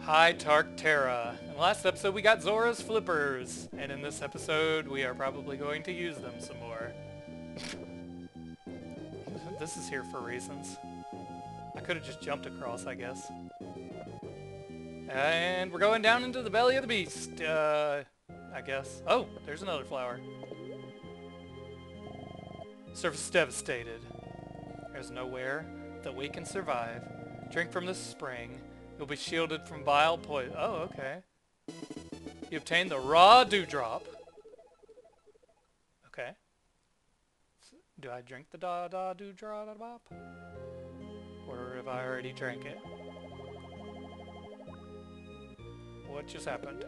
Hi, Terra. In the last episode we got Zora's flippers, and in this episode we are probably going to use them some more. This is here for reasons. I could have just jumped across, I guess. And we're going down into the belly of the beast, I guess. Oh, there's another flower. Surface devastated. There's nowhere that we can survive. Drink from this spring. You'll be shielded from vile poison. Oh, okay. You obtain the raw dewdrop. Okay. Do I drink the dewdrop? Or have I already drank it? What just happened?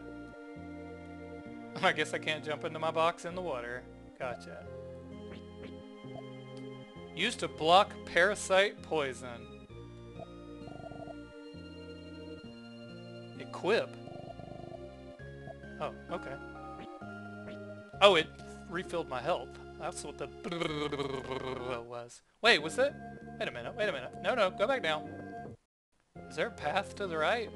I guess I can't jump into my box in the water. Gotcha. Used to block parasite poison. Equip. Oh, okay. Oh, it refilled my health. That's what the was. Wait, was it? Wait a minute, wait a minute. No, no, go back down. Is there a path to the right?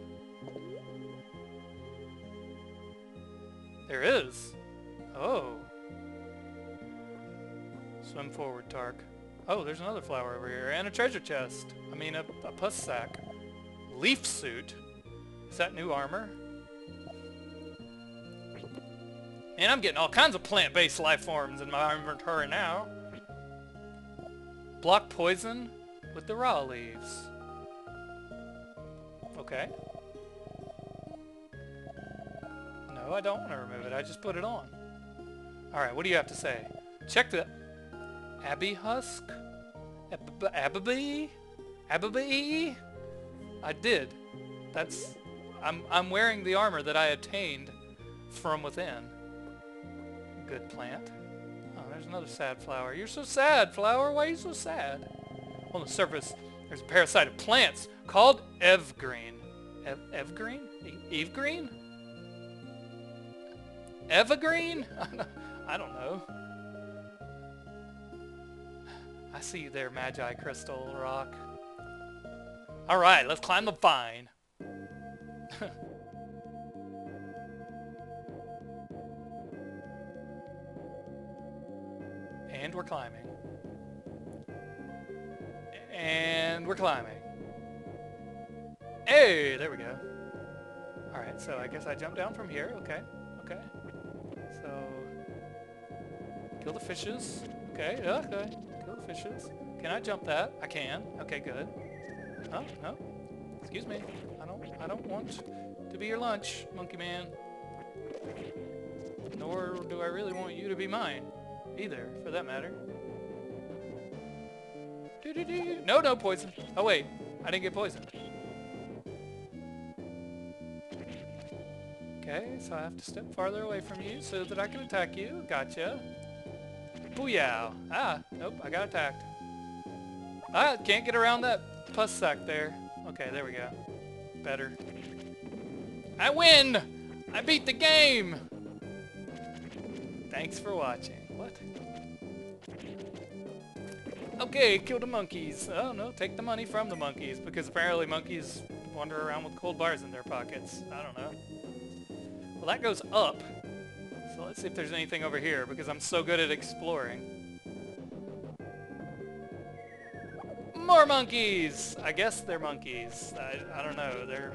There is. Oh. Swim forward, Tark. Oh, there's another flower over here. And a treasure chest. I mean, a pus sack. Leaf suit. Is that new armor? And I'm getting all kinds of plant-based life forms in my inventory now. Block poison with the raw leaves. Okay. No, I don't want to remove it. I just put it on. Alright, what do you have to say? Check the... Abbey husk? Ababy? Ababy? I did. That's... I'm wearing the armor that I obtained from within. Good plant. Oh, there's another sad flower. You're so sad, flower. Why are you so sad? On the surface, there's a parasite of plants called Evergreen. Evergreen? Evergreen? Evergreen? I don't know. I see you there, Magi Crystal Rock. Alright, let's climb the vine. And we're climbing. And we're climbing. Hey, there we go. Alright, so I guess I jump down from here. Okay, okay. So, kill the fishes. Okay, yeah, okay. Kill the fishes. Can I jump that? I can. Okay, good. Oh, no. Excuse me. I don't want to be your lunch, monkey man. Nor do I really want you to be mine. Either, for that matter. No, no poison. Oh wait, I didn't get poisoned. Okay, so I have to step farther away from you so that I can attack you. Gotcha. Booyah. Ah, nope, I got attacked. Ah, can't get around that pus sack there. Okay, there we go. Better. I win! I beat the game! Thanks for watching. What? Okay, kill the monkeys. Oh no, take the money from the monkeys, because apparently monkeys wander around with cold bars in their pockets. I don't know. Well, that goes up. So let's see if there's anything over here, because I'm so good at exploring. More monkeys! I guess they're monkeys. I don't know. They're...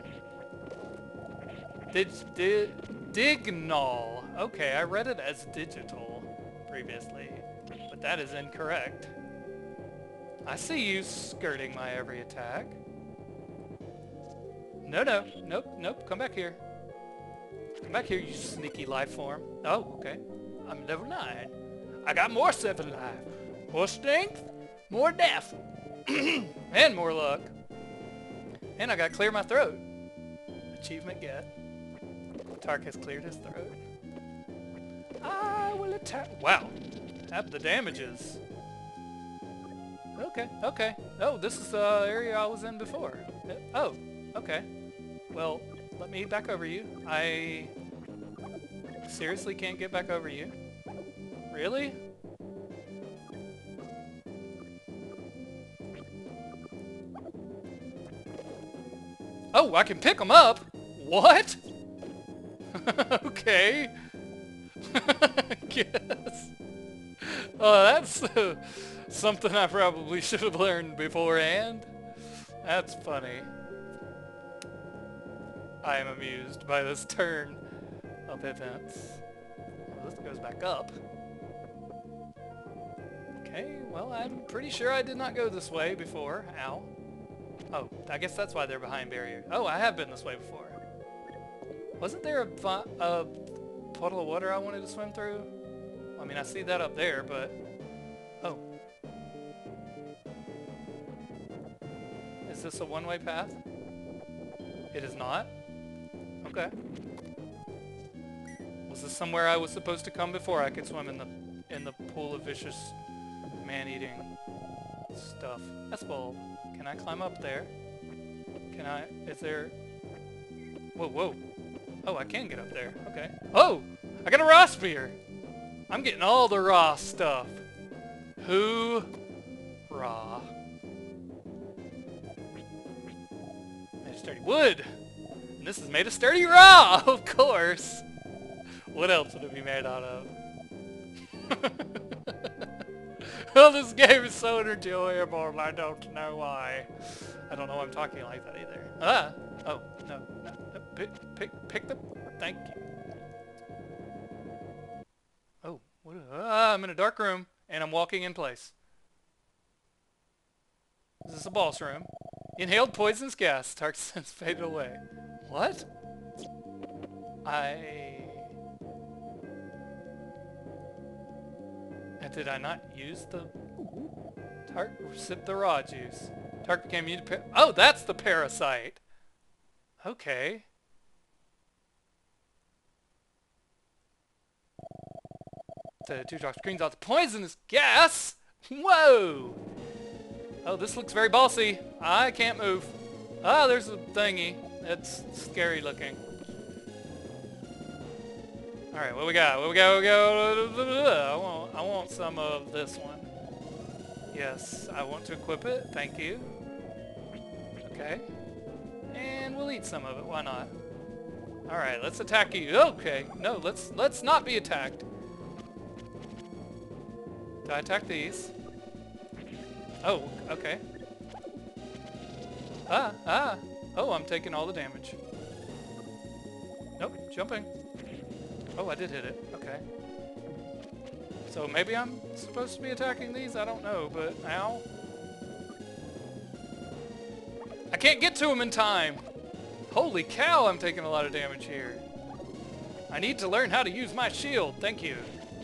Dignol. Okay, I read it as digital previously, but that is incorrect. I see you skirting my every attack. No, no. Nope, nope. Come back here. Come back here, you sneaky life form. Oh, okay. I'm level 9. I got more 7 life. More strength, more death, and more luck. And I got to clear my throat. Achievement get. Tark has cleared his throat. I will attack. Wow. Have the damages. Okay, okay. Oh, this is the area I was in before. Oh, okay. Well, let me back over you. I seriously can't get back over you. Really? Oh, I can pick them up? What? Okay. Guess. Oh, that's something I probably should have learned beforehand. That's funny. I am amused by this turn of events. Well, this goes back up. Okay, well, I'm pretty sure I did not go this way before. Ow. Oh, I guess that's why they're behind barrier. Oh, I have been this way before. Wasn't there a puddle of water I wanted to swim through? I mean, I see that up there, but... Oh. Is this a one-way path? It is not? Okay. Was this somewhere I was supposed to come before I could swim in the pool of vicious man-eating stuff? That's bulb. Can I climb up there? Can I... Is there... Whoa, whoa. Oh, I can get up there. Okay. Oh! I got a raw spear! I'm getting all the raw stuff. Raw. Made of sturdy wood! And this is made of sturdy raw! Of course! What else would it be made out of? Well, this game is so enjoyable, and I don't know why. I don't know why I'm talking like that either. Ah! Oh, no. Pick the... Thank you. Oh, what? I'm in a dark room, and I'm walking in place. Is this a boss room? Inhaled poisonous gas. Dark sense faded away. What? Did I not use the... Tark sipped the raw juice. Tark became immune to... Oh, that's the parasite! Okay. The two drops screens out the poisonous gas! Whoa! Oh, this looks very bossy. I can't move. Ah, there's a thingy. It's scary looking. Alright, what we got? What we got? What we got? I want some of this one. Yes, I want to equip it. Thank you. Okay. And we'll eat some of it. Why not? Alright, let's attack you. Okay. No, let's not be attacked. Do I attack these? Oh, okay. Oh, I'm taking all the damage. Nope, jumping. Oh, I did hit it. Okay. So maybe I'm supposed to be attacking these? I don't know, but ow. I can't get to them in time! Holy cow, I'm taking a lot of damage here. I need to learn how to use my shield. Thank you.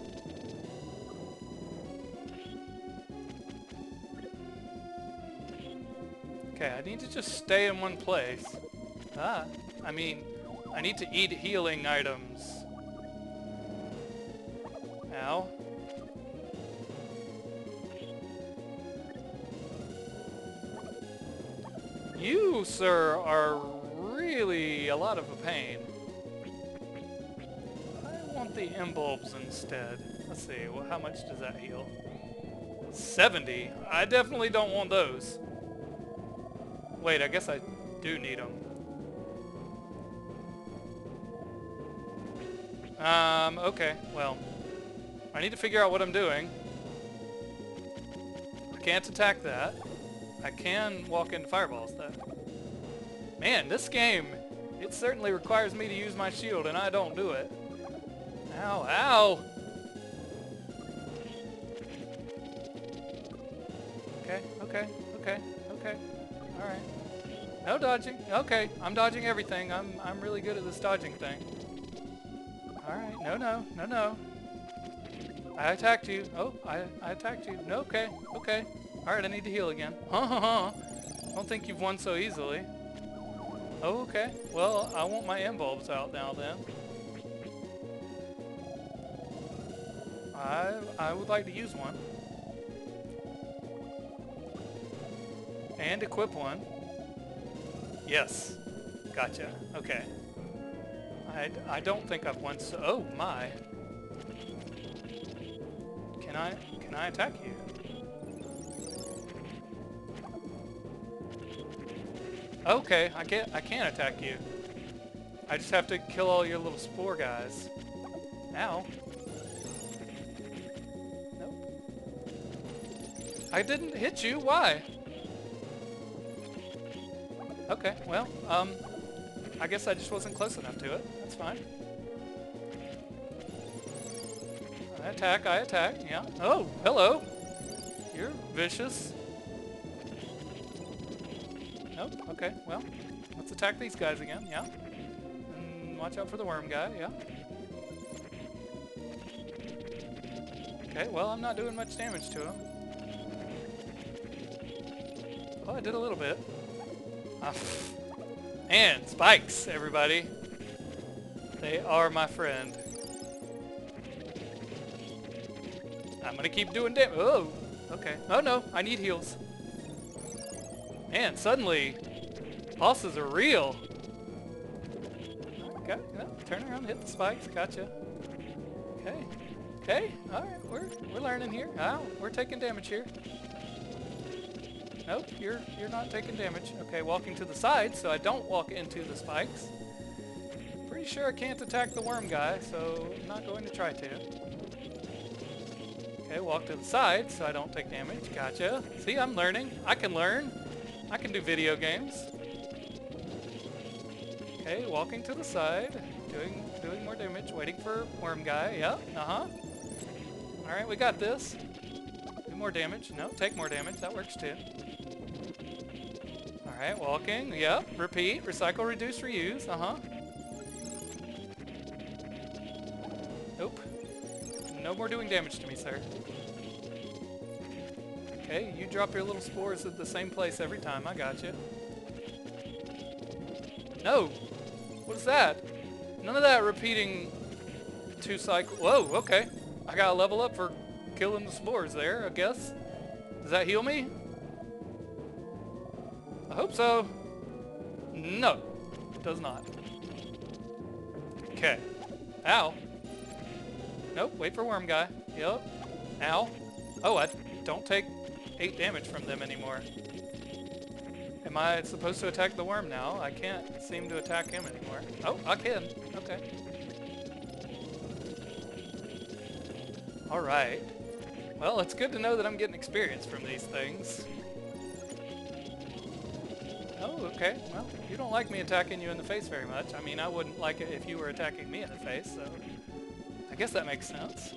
Okay, I need to just stay in one place. I mean, I need to eat healing items. Ow. You, sir, are really a lot of a pain. I want the M-bulbs instead. Let's see, well, how much does that heal? 70? I definitely don't want those. Wait, I guess I do need them. Okay, well. I need to figure out what I'm doing. I can't attack that. I can walk into fireballs, though. Man, this game, it certainly requires me to use my shield, and I don't do it. Ow, ow! Okay. Alright. No dodging. Okay, I'm dodging everything. I'm really good at this dodging thing. Alright, no. I attacked you. Oh, I attacked you. No, okay. Alright, I need to heal again. Don't think you've won so easily. Oh, okay. Well, I want my M-bulbs out now then. I would like to use one. And equip one. Yes. Gotcha. Okay. I don't think I've won so... Oh, my. Can I attack you? Okay, I can't attack you. I just have to kill all your little spore guys. Ow. Nope. I didn't hit you. Why? Okay, well, I guess I just wasn't close enough to it. That's fine. I attack, yeah. Oh, hello! You're vicious. Nope, okay, well, let's attack these guys again, yeah. And watch out for the worm guy, yeah. Okay, well, I'm not doing much damage to him. Oh, I did a little bit. And spikes, everybody. They are my friend. I'm gonna keep doing damage. Oh, okay. Oh no, I need heals. Man, suddenly, bosses are real. Okay, no, turn around, hit the spikes. Gotcha. Okay, okay. All right, we're learning here. Oh, we're taking damage here. Nope, you're not taking damage. Okay, walking to the side so I don't walk into the spikes. Pretty sure I can't attack the worm guy, so I'm not going to try to. Okay, walk to the side so I don't take damage. Gotcha. See, I'm learning. I can learn. I can do video games. Okay, walking to the side, doing more damage, waiting for worm guy. Yep, uh-huh. All right, we got this. Do more damage. No, take more damage. That works too. Alright, walking, yep, repeat, recycle, reduce, reuse, uh-huh. Nope. No more doing damage to me, sir. Okay, you drop your little spores at the same place every time, I got you. No! What is that? None of that repeating 2 cycles. Whoa, okay. I gotta level up for killing the spores there, I guess. Does that heal me? I hope so. No, it does not. Okay. Ow. Nope, wait for worm guy. Yep. Ow. Oh, I don't take 8 damage from them anymore. Am I supposed to attack the worm now? I can't seem to attack him anymore. Oh, I can. Okay. Alright. Well, it's good to know that I'm getting experience from these things. Oh, okay. Well, you don't like me attacking you in the face very much. I mean, I wouldn't like it if you were attacking me in the face, so I guess that makes sense.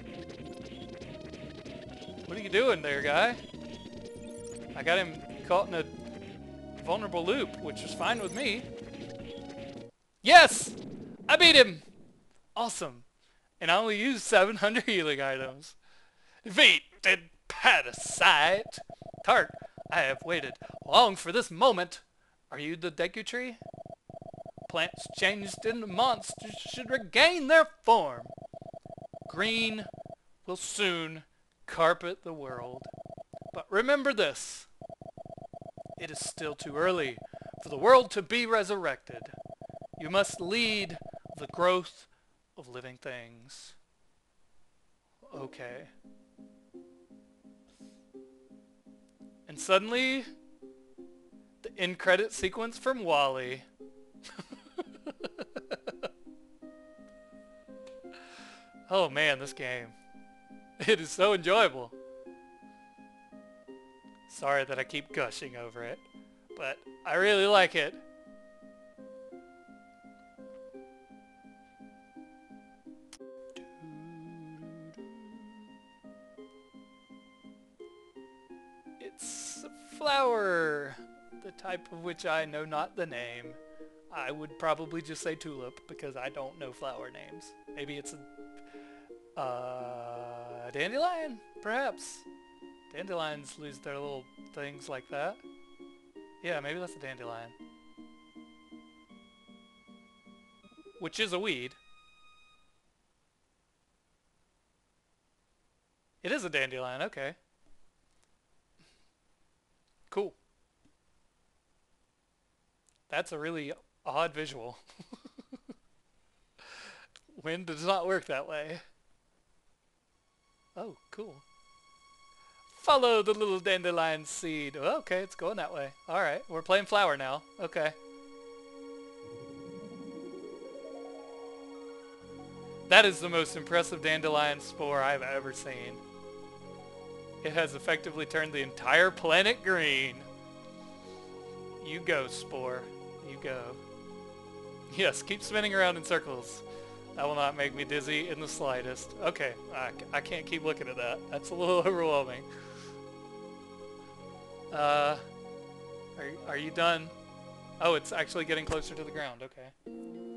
What are you doing there, guy? I got him caught in a vulnerable loop, which is fine with me. Yes! I beat him! Awesome. And I only used 700 healing items. Defeated Parasite! Tart, I have waited long for this moment. Are you the Deku Tree? Plants changed into monsters should regain their form. Green will soon carpet the world. But remember this. It is still too early for the world to be resurrected. You must lead the growth of living things. Okay. And suddenly, the end credit sequence from Wall-E. Oh man, this game. It is so enjoyable. Sorry that I keep gushing over it, but I really like it. It's a flower, the type of which I know not the name. I would probably just say tulip because I don't know flower names. Maybe it's a dandelion, perhaps. Dandelions lose their little things like that. Yeah, maybe that's a dandelion. Which is a weed. It is a dandelion, okay. Cool. That's a really odd visual. Wind does not work that way. Oh, cool. Follow the little dandelion seed. Oh, okay, it's going that way. Alright, we're playing flower now. Okay. That is the most impressive dandelion spore I've ever seen. It has effectively turned the entire planet green. You go, spore. You go. Yes, keep spinning around in circles. That will not make me dizzy in the slightest. Okay, I can't keep looking at that. That's a little overwhelming. Are you done? Oh, it's actually getting closer to the ground. Okay.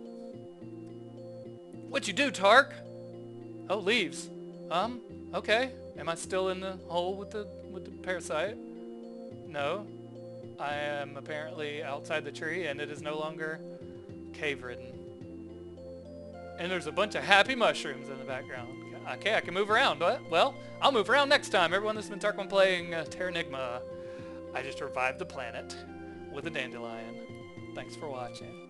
What'd you do, Tark? Oh, leaves. Okay. Am I still in the hole with the parasite? No. I am apparently outside the tree, and it is no longer cave-ridden. And there's a bunch of happy mushrooms in the background. Okay, I can move around. Well, I'll move around next time. Everyone, this has been Tark1 playing Terranigma. I just revived the planet with a dandelion. Thanks for watching.